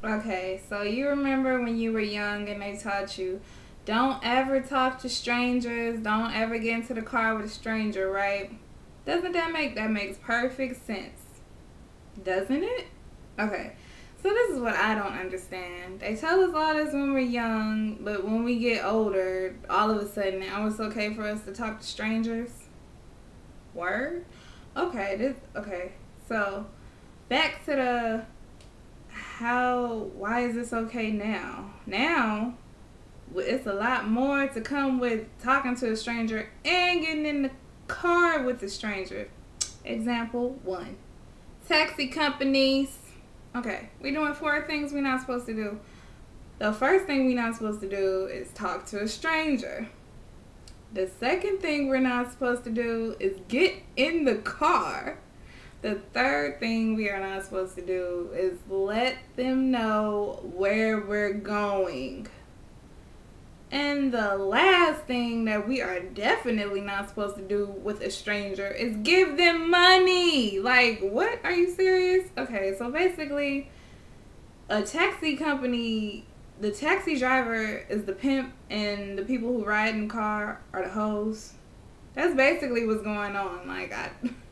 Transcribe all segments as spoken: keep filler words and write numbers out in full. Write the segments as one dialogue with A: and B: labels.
A: Okay, so you remember when you were young and they taught you, don't ever talk to strangers, don't ever get into the car with a stranger, right? Doesn't that make, that makes perfect sense, doesn't it? Okay, so this is what I don't understand. They tell us all this when we're young, but when we get older, all of a sudden now it's okay for us to talk to strangers? Word? Okay, this, okay, so back to the how, why is this okay now? Now, it's a lot more to come with talking to a stranger and getting in the car with a stranger. Example one. Taxi companies. Okay, we're doing four things we're not supposed to do. The first thing we're not supposed to do is talk to a stranger. The second thing we're not supposed to do is get in the car. The third thing we are not supposed to do is let them know where we're going. And the last thing that we are definitely not supposed to do with a stranger is give them money. Like, what? Are you serious? Okay, so basically, a taxi company, the taxi driver is the pimp and the people who ride in the car are the hoes. That's basically what's going on. Like, I...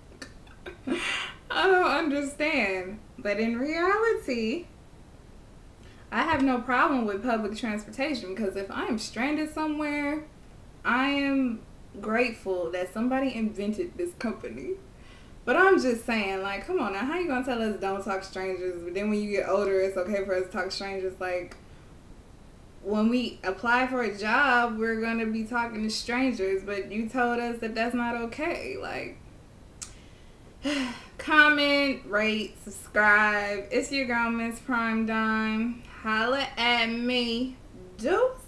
A: I don't understand. But in reality, I have no problem with public transportation because if I am stranded somewhere, I am grateful that somebody invented this company. But I'm just saying, like, come on now, how you gonna tell us don't talk to strangers, but then when you get older, it's okay for us to talk to strangers? Like, when we apply for a job, we're gonna be talking to strangers, but you told us that that's not okay. Like, comment, rate, subscribe. It's your girl, Miss Prime Dime. Holla at me. Deuce.